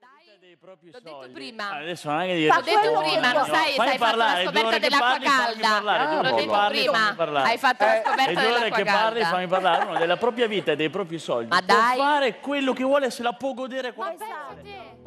Dei propri L'ho soldi. detto prima. Adesso non è che dire L'ho detto prima, lo sai, hai fatto la scoperta dell'acqua calda. L'ho detto prima, hai fatto la scoperta dell'acqua che parli, calda. fammi parlare. Uno della propria vita e dei propri soldi Ma può dai. fare quello che vuole, se la può godere quando Ma pensa te.